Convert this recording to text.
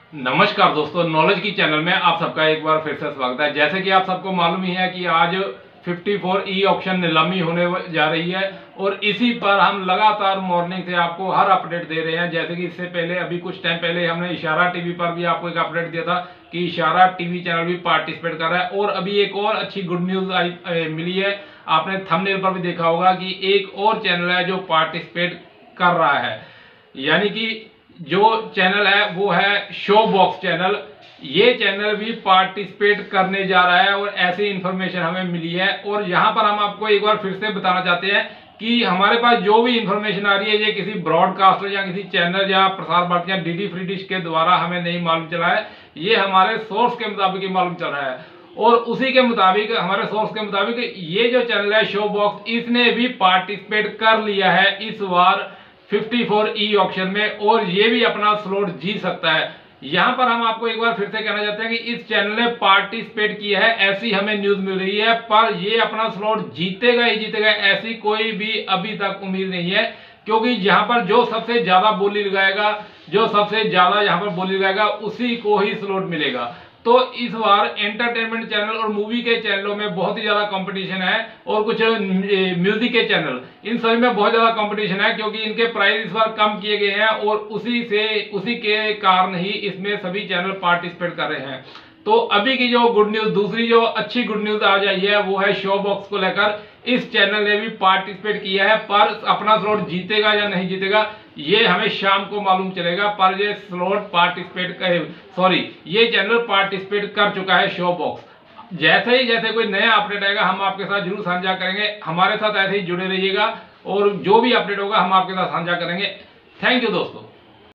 नमस्कार दोस्तों, नॉलेज की चैनल में आप सबका एक बार फिर से स्वागत है। जैसे कि आप सबको मालूम ही है कि आज 54 ई ऑक्शन नीलामी होने जा रही है और इसी पर हम लगातार मॉर्निंग से आपको हर अपडेट दे रहे हैं। जैसे कि इससे पहले अभी कुछ टाइम पहले हमने इशारा टीवी पर भी आपको एक अपडेट दिया था कि इशारा टीवी चैनल भी पार्टिसिपेट कर रहा है। और अभी एक और अच्छी गुड न्यूज मिली है। आपने थंबनेल पर भी देखा होगा कि एक और चैनल है जो पार्टिसिपेट कर रहा है, यानी कि जो चैनल है वो है शो बॉक्स चैनल। ये चैनल भी पार्टिसिपेट करने जा रहा है और ऐसी इंफॉर्मेशन हमें मिली है। और यहाँ पर हम आपको एक बार फिर से बताना चाहते हैं कि हमारे पास जो भी इंफॉर्मेशन आ रही है ये किसी ब्रॉडकास्टर या किसी चैनल या प्रसार भारती या डीडी फ्री डिश के द्वारा हमें नहीं मालूम चला है। ये हमारे सोर्स के मुताबिक ही मालूम चल रहा है और उसी के मुताबिक, हमारे सोर्स के मुताबिक, ये जो चैनल है शो बॉक्स, इसने भी पार्टिसिपेट कर लिया है इस बार 54 ई ऑक्शन में और ये भी अपना स्लॉट जीत सकता है। यहां पर हम आपको एक बार फिर से कहना चाहते हैं कि इस चैनल ने पार्टिसिपेट किया है, ऐसी हमें न्यूज मिल रही है, पर ये अपना स्लॉट जीतेगा ही जीतेगा, ऐसी कोई भी अभी तक उम्मीद नहीं है। क्योंकि यहां पर जो सबसे ज्यादा बोली लगाएगा, जो सबसे ज्यादा यहां पर बोली लगाएगा, उसी को ही स्लॉट मिलेगा। तो इस बार एंटरटेनमेंट चैनल और मूवी के चैनलों में बहुत ही ज्यादा कंपटीशन है और कुछ म्यूजिक के चैनल, इन सभी में बहुत ज्यादा कंपटीशन है क्योंकि इनके प्राइस इस बार कम किए गए हैं और उसी के कारण ही इसमें सभी चैनल पार्टिसिपेट कर रहे हैं। तो अभी की जो गुड न्यूज, दूसरी जो अच्छी गुड न्यूज आ जाई है वो है शो बॉक्स को लेकर। इस चैनल ने भी पार्टिसिपेट किया है, पर अपना स्लॉट जीतेगा या नहीं जीतेगा ये हमें शाम को मालूम चलेगा। पर ये स्लॉट ये चैनल पार्टिसिपेट कर चुका है शो बॉक्स। जैसे कोई नया अपडेट आएगा हम आपके साथ जरूर साझा करेंगे। हमारे साथ ऐसे ही जुड़े रहिएगा और जो भी अपडेट होगा हम आपके साथ साझा करेंगे। थैंक यू दोस्तों।